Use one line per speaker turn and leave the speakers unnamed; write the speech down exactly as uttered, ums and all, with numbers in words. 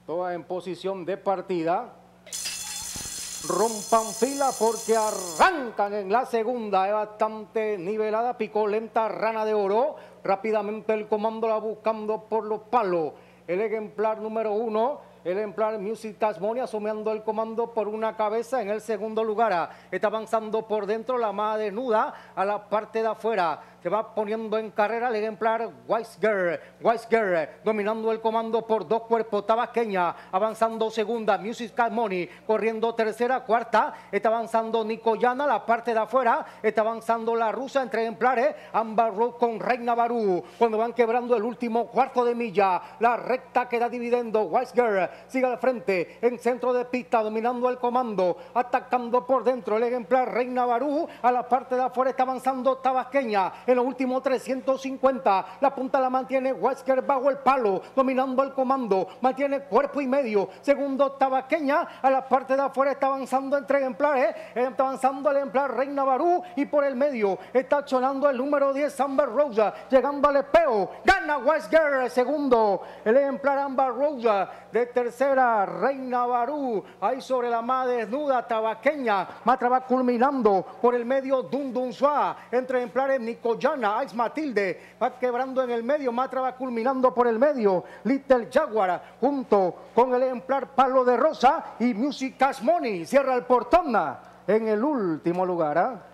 Toda en posición de partida. Rompan fila porque arrancan en la segunda, es bastante nivelada, picó lenta Rana de Oro, rápidamente el comando la buscando por los palos, el ejemplar número uno, el ejemplar Music Tasmania asumiendo el comando por una cabeza en el segundo lugar, está avanzando por dentro la más desnuda a la parte de afuera. Se va poniendo en carrera el ejemplar Wise Girl, Wise Girl, dominando el comando por dos cuerpos, tabasqueña, avanzando segunda, Music Money, corriendo tercera, cuarta, está avanzando Nicoyana, la parte de afuera, está avanzando la rusa entre ejemplares, Amber Road con Reina Barú, cuando van quebrando el último cuarto de milla, la recta queda dividiendo, Wise Girl sigue al frente, en centro de pista, dominando el comando, atacando por dentro el ejemplar Reina Barú, a la parte de afuera está avanzando tabasqueña, en los últimos trescientos cincuenta, la punta la mantiene Wesker bajo el palo, dominando el comando, mantiene cuerpo y medio, segundo tabasqueña, a la parte de afuera está avanzando entre ejemplares, está avanzando el ejemplar Reina Barú y por el medio está accionando el número diez Amber Rosa, llegando al espeo, gana Wesker, segundo, el ejemplar Amber Rosa, de tercera Reina Barú, ahí sobre la más desnuda tabasqueña, Matra va culminando por el medio Dun Dun Suá, entre ejemplares Nico Yana, Ice Matilde, va quebrando en el medio, Matra va culminando por el medio, Little Jaguar, junto con el ejemplar Palo de Rosa y Music Cash Money, cierra el portón en el último lugar. ¿eh?